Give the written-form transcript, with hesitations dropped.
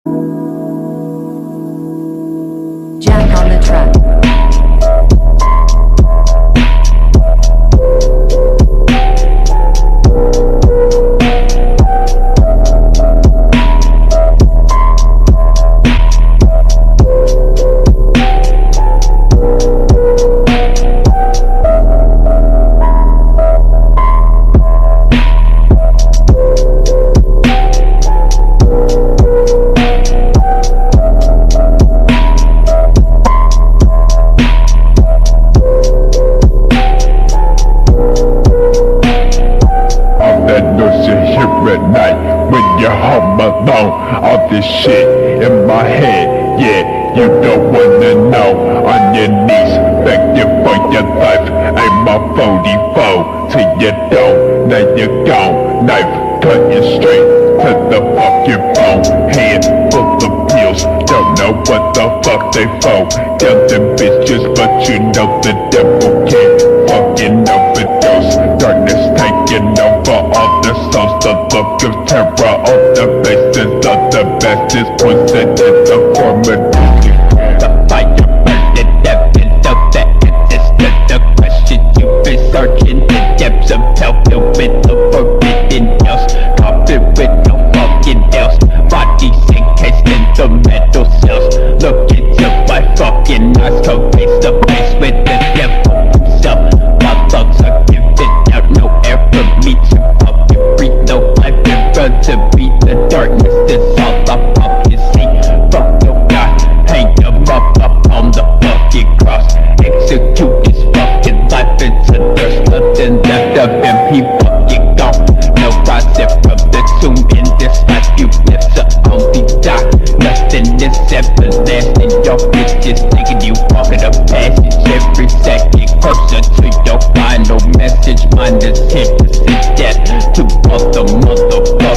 Jack on the track. At night when you're home alone, all this shit in my head, yeah, you don't wanna know. On your knees, begging for your life, aim my 44 till you don't, now you're gone. Knife cutting straight to the fucking bone, hand full of pills, don't know what the fuck they for. Yelling bitches, but you know the devil can't fucking overdose. Darkness taking over all the souls, the look of terror on the faces of the bastards, poison in the form of the fire burning heaven of the endless to the question you've been searching the depths of hell, filled with the forbidden hills, coffin with no fucking else, bodies encased in the metal cells. Look into my fucking eyes, come face to face with the devil himself. My lungs are giving out no air for me to fucking breathe, no life in front of me. The darkness is all I fucking see. Fuck no God, hang him up on the fucking cross. Execute his fucking life into there's nothing left of him, he fucking gone. No rising from the tomb in this life you live, so only die. Nothing is everlasting, your bitch is taking you walking a passage every second closer to your final message. Mine is here to see death to all the motherfuckers